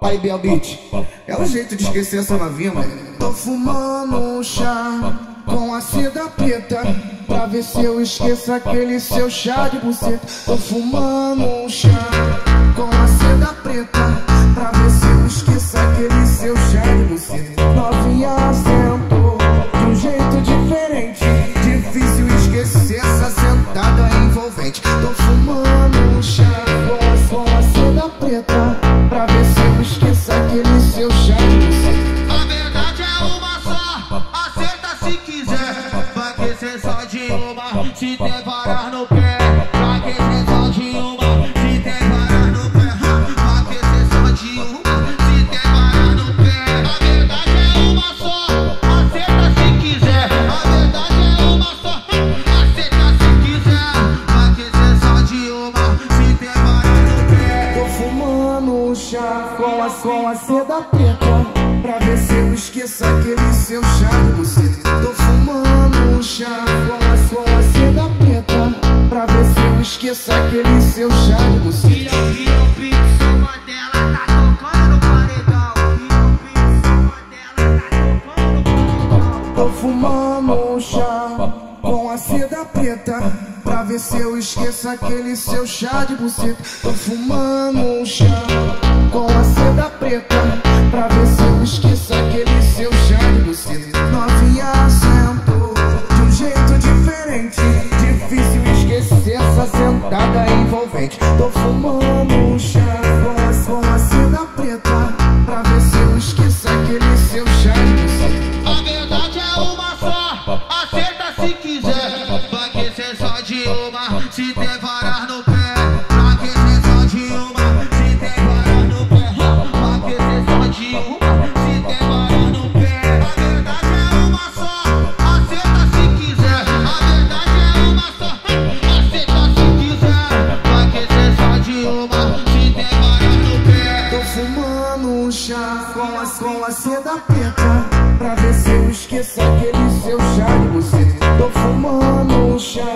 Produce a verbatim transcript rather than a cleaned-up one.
Aí, Bel Beat, é o jeito de esquecer essa novinha, mano. Tô fumando um chá com a seda preta, pra ver se eu esqueço aquele seu chá de buceta. Tô fumando um chá com a seda preta, pra ver se eu esqueço aquele seu chá de buceta. Novinha sentou de um jeito diferente, difícil esquecer essa sentada envolvente. Tô fumando um chá com a seda preta, pra ver se eu esqueço aquele seu chá de buceta. A verdade é uma só, acerta se quiser. Vai que cê só de uma, se der varar no pé. Vai que cê só de uma, se der varar no pé. Vai que cê só de uma, se der varar no pé. A verdade é uma só, acerta se quiser. A verdade é uma só, acerta se quiser. Vai que cê só de uma, se der varar no pé. Tô fumando um chá com a, com a seda preta, pra ver se eu esqueço aquele seu chá de buceta. Tô fumando um chá com a, com a seda preta, pra ver se eu esqueço aquele seu chá de buceta. E o pizza dela tá tocando no paredão. E o pizza dela tá tocando no paredão. Tô fumando um chá com a seda preta, pra ver se eu esqueço aquele seu chá de buceta. Tô fumando um chá com a seda preta, pra ver se eu esqueço aquele seu chá de buceta. Novinha sentou de um jeito diferente, difícil esquecer essa sentada envolvente. Tô fumando um chá com a, com a seda preta, pra ver se eu esqueço aquele seu chá de buceta. A verdade é uma só, acerta se quiser. Vai que cê só de uma, se der varar no pé. Vai que cê só de uma, se der varar no pé. Vai que cê só de uma, se der varar no pé. A verdade é uma só, acerta se quiser. A verdade é uma só, acerta se quiser. Vai que cê só de uma, se der varar no pé. Tô fumando um chá com a, com a seda preta, pra ver se eu esqueço aquele seu chá de buceta. Tô fumando um chá